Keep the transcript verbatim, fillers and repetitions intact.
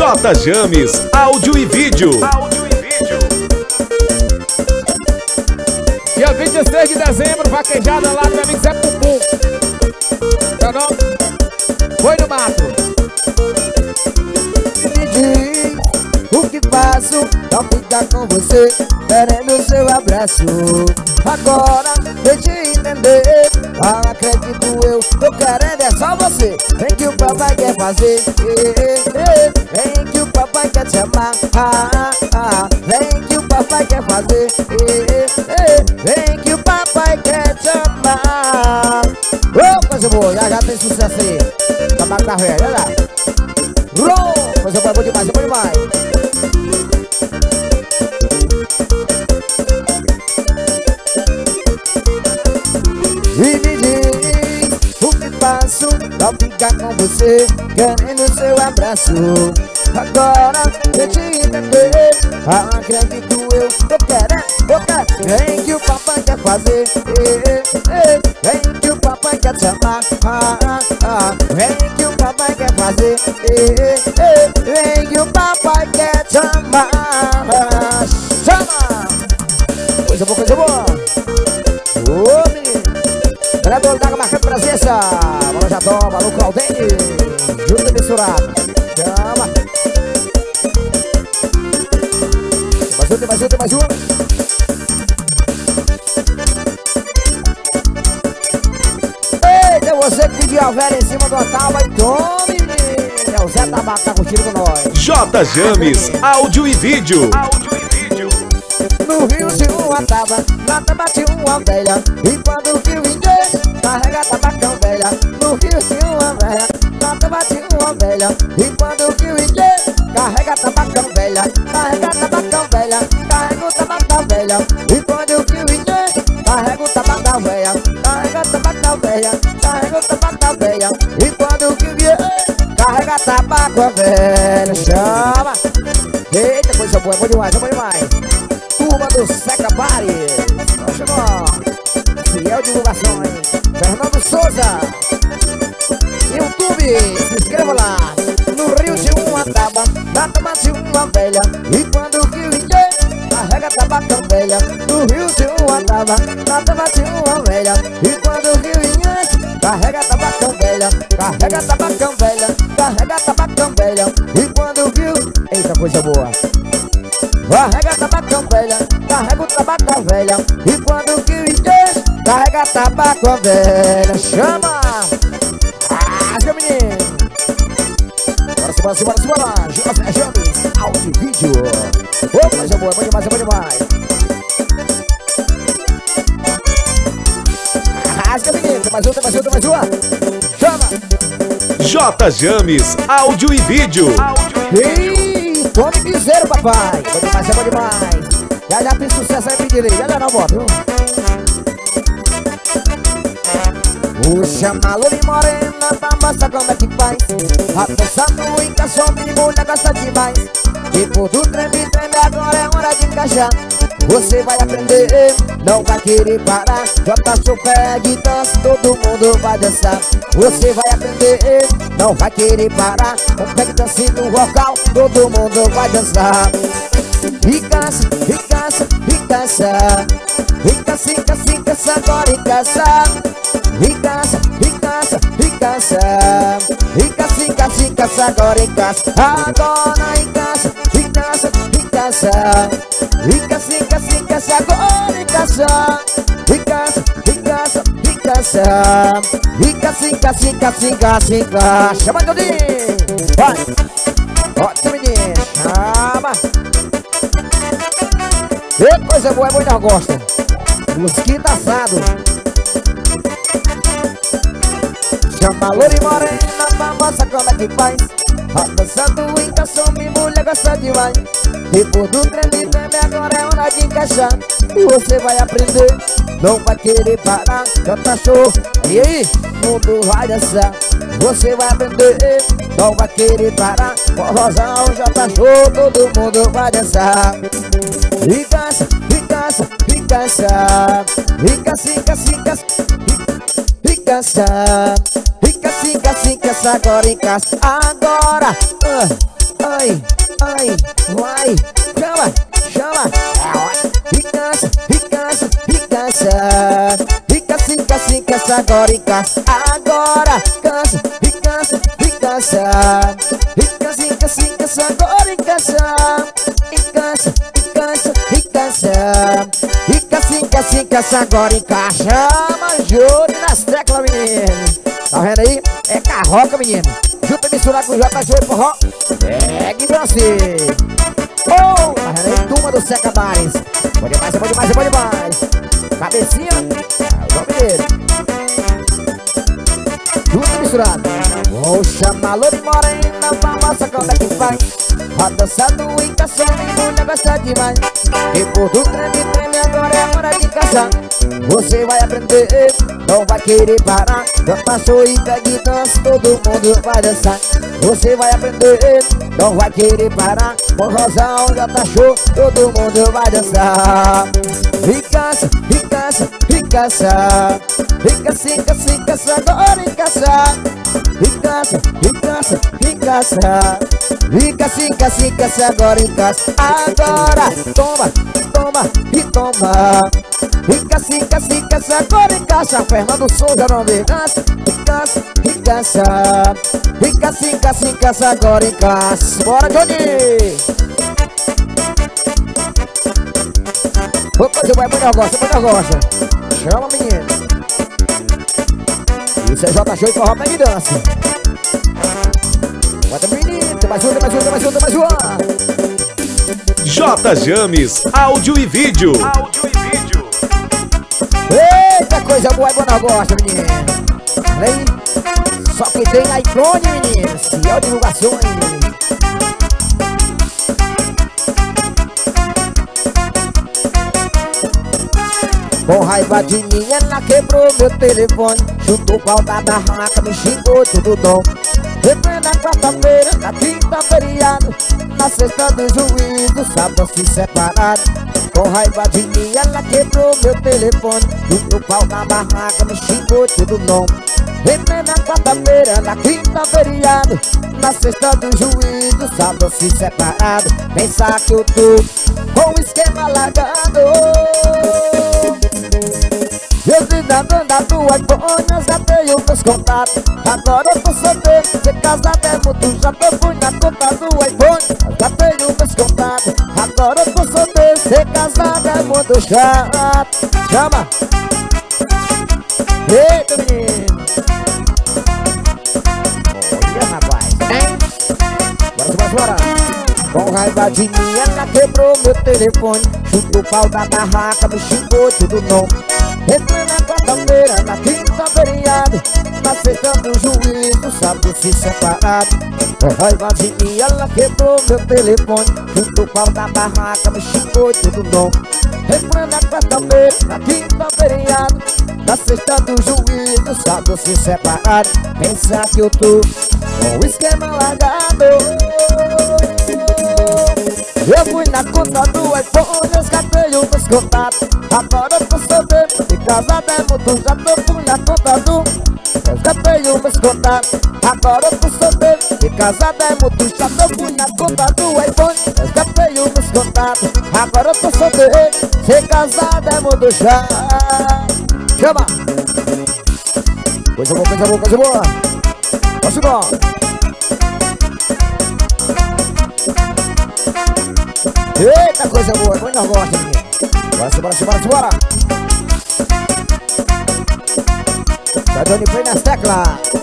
J James, áudio e vídeo. Áudio e vídeo. Dia vinte e seis de dezembro, vaquejada lá do meu amigo Zé Pupum. Seu nome? Foi no mato. Me diz o que faço pra ficar com você, querendo seu abraço. Agora deixa eu entender, ah, acredito eu, tô querendo é só você. Vem que o papai quer fazer, eh, eh, eh. Vem que o papai quer te amar, ah, ah, ah. Vem que o papai quer fazer, eh, eh, eh. Vem que o papai quer te amar. Ô, coisa boa, já já tem sucesso aí. Tabaco da velha, olha lá. Rô, coisa boa, é bom demais, é bom demais. E me diz o que faço pra ficar com você, querendo seu abraço. Agora deixa eu entender, ah, acredito eu, tô querendo, tô querendo. Vem que o papai quer fazer, eh, eh, eh. Vem que o papai quer te amar, ah, ah, ah. Vem que o papai quer fazer, eh, eh, eh. Vem que o papai quer te amar, ah, chama! Coisa boa, coisa boa. Ô, menino, vereador da marcando presença. Mano Jadó, maluco Aldene, junto e misturado. Chama. Tem mais um, tem mais um, tem mais um. Eita, você que pediu a velha em cima do altar, vai tome, menino. É o Zé Tabaco, tá curtindo com nós. J James, áudio e vídeo. Áudio e vídeo. No rio tinha uma taba, na taba tinha uma velha. E quando o rio encheu, carrega tabacão velha. No rio tinha uma velha, na taba tinha uma velha. E quando o rio encheu, carrega tabacão velha. Carrega tabacão velha, carrega o tabacão velha. E quando o rio encheu, carrega o tabacão velha. Carrega o tabacão velha, carrega o tabacão velha. E quando o rio encheu, carrega tabaco velha. Chama! Eita, coisa boa, é bom demais, é bom demais. Turma do Seca Bares, chegou Fiel Divulgações, Fernando Souza, YouTube, se inscreva lá. No rio tinha uma taba, na taba tinha uma velha. E quando o rio encheu, carrega tabacão velha. No rio tinha uma taba, na taba tinha uma velha. E quando o rio encheu, carrega tabacão velha. Carrega tabacão velha, carrega tabacão velha. E quando o rio, eita coisa boa. Carrega tabacão velha, carrega o tabacão velha. E quando o que enche, carrega tabaco velha. Chama! Ah, seu menino! Bora, bora, bora, bora! J James, áudio e vídeo. Ô, coisa boa, é bom demais, é bom demais. Arrasca, menino! Tem mais um, tem mais um, tem mais um! Chama! J James, áudio e vídeo. Áudio e vídeo. Ih, tome piseiro, papai! Bom demais, é bom demais! Já já tem sucesso aí, pedir aí, já já não volta, viu? O chama-lo de morena pra mostrar como é que faz. A dança do encaixão, menino, mulher gosta demais. Tipo do treme, treme, agora é hora de encaixar. Você vai aprender, não vai querer parar. Jota seu pé de dança, todo mundo vai dançar. Você vai aprender, não vai querer parar. Com pé de dança no vocal, todo mundo vai dançar. Ricaça, ricaça, ricaça. Ricaça, ricaça, ricaça, agora ricaça. Ricaça, ricaça, ricaça. Ricaça, ricaça, ricaça, agora ricaça. Agora ricaça, ricaça, ricaça. Ricaça, ricaça, ricaça, agora ricaça. Ricaça, ricaça, ricaça. Ricaça, ricaça, ricaça, ricaça, ricaça. Chama, Dodinho! Vai! Ótimo, menino! Chama! Que coisa boa, é muito gosto. Mosquito assado. Chama a loura e morena pra mostrar como é que faz. A dança do encaixão, minha mulher gosta demais. Depois do treme, treme, agora é hora de encaixar. E você vai aprender, não vai querer parar. Já tá show, e aí, mundo vai dançar. Você vai aprender, não vai querer parar. Forrozão já tá show, todo mundo vai dançar. Ricaça, ricaça, ricaça. Ricaça, ricaça, ricaça. Ricaça, ricaça, ricaça, ricaça, agora ricaça. Agora, uh. ai, ai, vai, chama, chama. E cansa, e cansa, e cansa. Fica assim, fica assim, cansa agora e cansa. Agora, cansa, e cansa, e cansa. Fica assim, fica assim, cansa agora e cansa. E cansa, e cansa, e cansa. Fica assim, fica assim, cansa agora e cansa. Majore nas teclas, menino. Tá vendo aí? É carroca, menino. Junta misturar com o J J Forró. Pegue você. Oh, tá vendo aí? Turma do Seca Mais. Bom demais, é bom demais, é bom demais. Cabecinha, é o nome dele. Junta misturado. Vou chamar Loura e Morena pra mostrar como é que faz. Roda dançando em cação, mulher gosta demais. Depois do treme, treme, agora é hora de caçar. Você vai aprender, não vai querer parar. Canta, sorri, pega e dança, todo mundo vai dançar. Você vai aprender, não vai querer parar. Morrosão já tá show, todo mundo vai dançar. Ricaça, ricaça, ricaça. Ricaça, ricaça, ricaça, agora ricaça. Ricaça, ricaça, ricaça. Ricaça, ricaça, ricaça, agora ricaça. Agora, toma, toma e toma. Ricaça, ricaça, ricaça, agora ricaça. Fernando Souza, não me cansa. Ricaça, ricaça. Ricaça, ricaça, ricaça, agora ricaça. Bora, Johnny! Vou fazer o vai, mulher gosta, mulher gosta. Chama, menino. Isso é J Show e Forró, pega e dança. Bota, menino, tem mais um, tem mais um, tem mais um, tem mais um. J James, áudio e vídeo. Áudio e vídeo. Eita, coisa boa, é boa, gosta, menino. Olha aí. Só que tem iPhone, menino. Fiel divulgações. Com raiva de mim, ela quebrou meu telefone. Chutou o pau da barraca, me xingou tudo dom. Depois na quarta-feira, na quinta feriado, na sexta do juízo, sábado se separado. Com raiva de mim, ela quebrou meu telefone. Chutou o pau da barraca, me xingou tudo dom. Depois na quarta-feira, na quinta feriado, na sexta do juízo, sábado se separado. Pensar que eu tô com o esquema largado. Eu fiz na banda do iPhone, eu já tenho meus contatos. Agora eu tô solteiro, ser casado é muito. Já tô fui na conta do iPhone, eu já tenho meus contatos. Agora eu tô solteiro, ser casado é muito chato. Chama! Eita, menino! Olha, rapaz! Hein? Bora, bora, bora! Com raiva de mim, ela quebrou meu telefone. Chutou o pau da barraca, me xingou tudo não. Entrei na quarta-feira, na quinta feriado, na sexta do juízo, sábado se separado. Com raiva de mim, ela quebrou meu telefone. Chutou o pau da barraca, me xingou tudo não. Entrei na quarta-feira, na quinta feriado, na sexta do juízo, sábado se separado. Pensar que eu tô com o esquema largado. Eu fui na conta do iPhone, resgatei os meus contatos. Agora eu tô solteiro, e casado é muito. Já tô fui na conta do resgatei os meus contatos. Agora eu tô solteiro, e casado é muito. Já tô fui na conta do iPhone, resgatei os meus contatos. Agora eu tô solteiro, ser casado é muito chato. Chama! Coisa boa, coisa boa, coisa boa. Posso ir? Eita, coisa boa, como nós gostamos, menino. Bora, bora, bora, bora. Tá dando play nas teclas.